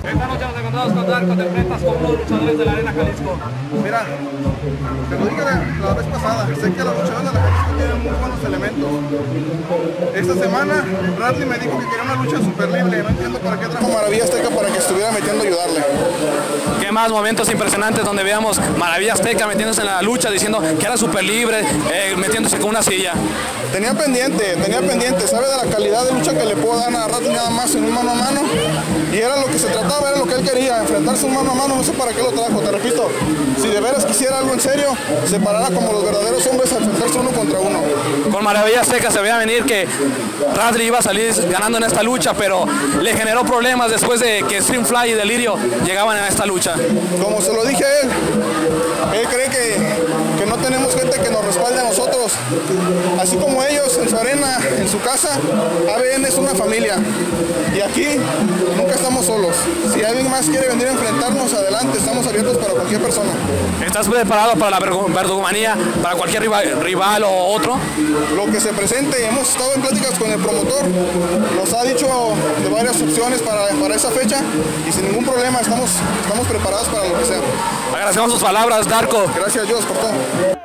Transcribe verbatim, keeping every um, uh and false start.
Esta noche nos encontramos con Darko, te enfrentas con unos luchadores de la Arena Jalisco. Mira, te lo dije la, la vez pasada, sé que los luchadores de la Jalisco tienen muy buenos elementos. Esta semana Bradley me dijo que quería una lucha super libre, no entiendo para qué trajo Maravilla Azteca para que estuviera metiendo a ayudarle. ¿Qué más momentos impresionantes donde veamos Maravilla Azteca metiéndose en la lucha, diciendo que era super libre, eh, metiéndose con una silla? Tenía pendiente, tenía pendiente, sabe de la calidad de lucha que le puedo dar a Bradley nada más en un mano a mano. Y era lo que se trataba, era lo que él quería, enfrentarse un mano a mano, no sé para qué lo trajo, te repito. Si de veras quisiera algo en serio, se parara como los verdaderos hombres a enfrentarse uno contra uno. Con Maravilla Azteca se veía venir que Bradley iba a salir ganando en esta lucha, pero le generó problemas después de que Streamfly y Delirio llegaban a esta lucha. Como se lo dije a él, él cree que, que no tenemos gente que nos respalde a nosotros. Así como ellos en su arena, en su casa, A B N es una familia. Y aquí nunca estamos solos. Si alguien más quiere venir a enfrentarnos, adelante, estamos abiertos para cualquier persona. ¿Estás preparado para la verdugomanía, para cualquier rival, rival o otro? Lo que se presente, hemos estado en pláticas con el promotor, nos ha dicho de varias opciones para, para esa fecha y sin ningún problema estamos, estamos preparados para lo que sea. Agradecemos sus palabras, Darko. Gracias Dios por todo.